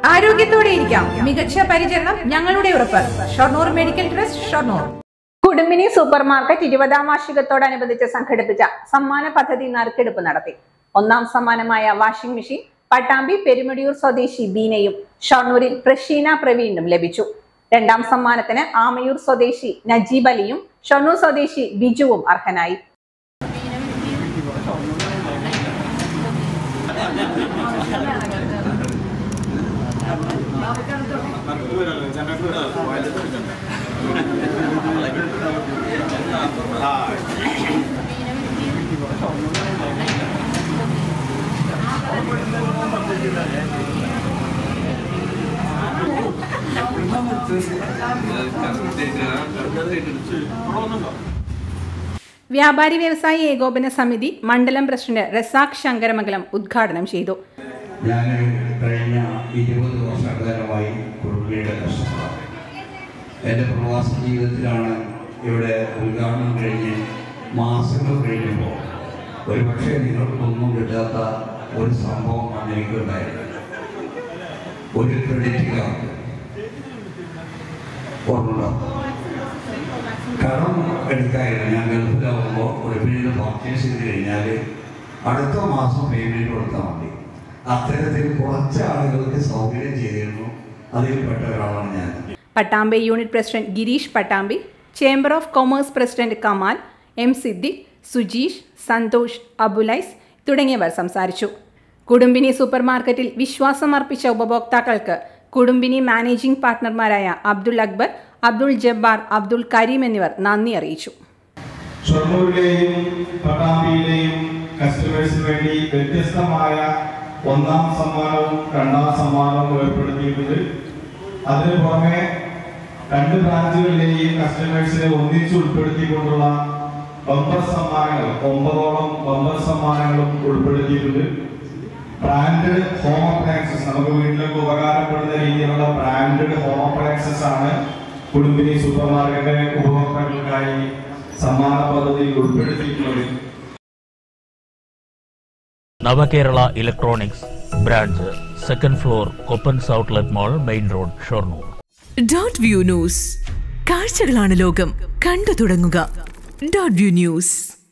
ആരോഗ്യത്തോടെ ഇരിക്കാം. മികച്ച പരിചരണം ഞങ്ങളുടെ ഉറപ്പ്. Shoranur medical trust, Shoranur. Kudumbini super market 20ാം വാർഷികത്തോടനുബന്ധിച്ച് സംഘടിപ്പിച്ച സമ്മാന പദ്ധതി നറുക്കെടുപ്പ് നടത്തി. ഒന്നാം സമ്മാനമായ വാഷിംഗ് മെഷീൻ പട്ടാമ്പി പെരുമടിയൂർ സ്വദേശി ബീനയും ഷൊർണൂരിൽ പ്രഷീന പ്രവീണും ലഭിച്ചു. രണ്ടാം സമ്മാനത്തിന് ആമയൂർ സ്വദേശി നജീബ് അലിയും ഷൊർണൂർ സ്വദേശി ബിജുവും അർഹനായി. വ്യാപാരി വ്യവസായി ഏകോപന സമിതി മണ്ഡലം പ്രസിഡന്റ് റസാഖ് ശങ്കരമംഗലം ഉദ്ഘാടനം ചെയ്തു. ഞാൻ കഴിഞ്ഞ 20 വർഷക്കാലമായി കുടുംബിനിയുടെ കഷ്ടപ്പാട്. എൻ്റെ പ്രവാസ ജീവിതത്തിലാണ് ഇവിടെ ഉദ്ഘാടനം കഴിഞ്ഞ് മാസങ്ങൾ കഴിഞ്ഞപ്പോൾ ഒരുപക്ഷെ നിങ്ങൾക്കൊന്നും കിട്ടാത്ത ഒരു സംഭവമാണ് എനിക്കുണ്ടായത്. ഒരു ക്രെഡിറ്റ് കാർഡ് ഓർമ്മ കടം എടുക്കായിരുന്നു. ഞാൻ ഗൾഫിലാവുമ്പോൾ ഒരു വീട് പർച്ചേസ് ചെയ്ത് കഴിഞ്ഞാൽ അടുത്ത മാസം പേയ്മെൻറ്റ് കൊടുത്താൽ മതി. അത്തരത്തിൽ കുറച്ച് ആളുകൾക്ക് സൗകര്യം ചെയ്തിരുന്നു. അതിൽ പെട്ട ഒരാളാണ് ഞാൻ. Pattambi unit president Girish Pattambi, chamber of commerce president Kamal, M Siddique, Sujeesh, Santhosh, Abulais തുടങ്ങിയവർ സംസാരിച്ചു. കുടുംബിനി സൂപ്പർ മാർക്കറ്റിൽ വിശ്വാസം അർപ്പിച്ച ഉപഭോക്താക്കൾക്ക് കുടുംബിനി മാനേജിംഗ് പാർട്ട്ണർമാരായ അബ്ദുൾ അക്ബർ, അബ്ദുൾ ജബ്ബാർ, അബ്ദുൾ കരീം എന്നിവർ നന്ദി അറിയിച്ചു. ഷൊർണൂരിലെയും പട്ടാമ്പിയിലെയും കസ്റ്റമേഴ്സിന് വേണ്ടി വ്യത്യസ്തമായ ഒന്നാം സമ്മാനവും രണ്ടാം സമ്മാനവും ഏർപ്പെടുത്തിയിട്ടുണ്ട്. അതിനു പുറമെ 2 ബ്രാഞ്ചുകളിലെയും കസ്റ്റമേഴ്സിനെ ഒന്നിച്ച് ഉൾപ്പെടുത്തിക്കൊണ്ടുള്ള ബമ്പർ സമ്മാനങ്ങൾ 9ഓളം ബമ്പർ സമ്മാനങ്ങളും ഉൾപ്പെടുത്തിയിട്ടുണ്ട്. ബ്രാൻഡഡ് ഹോം അപ്ലയൻസസ്, നമുക്ക് വീട്ടിലൊക്കെ ഉപകാരപ്പെടുന്ന രീതിയിലുള്ള ബ്രാൻഡഡ് ഹോം അപ്ലയൻസസ് ആണ് കുടുംബിനി സൂപ്പർ മാർക്കറ്റ് ഉപഭോക്താക്കൾക്കായി സമ്മാന പദ്ധതിയിൽ ഉൾപ്പെടുത്തിയിട്ടുള്ളത്. Navakerala electronics branch, 2nd floor, Koppans outlet mall, main road, Shoranur. .View news, കാഴ്ചകളാണ് ലോകം, കണ്ടു തുടങ്ങുക. .View news.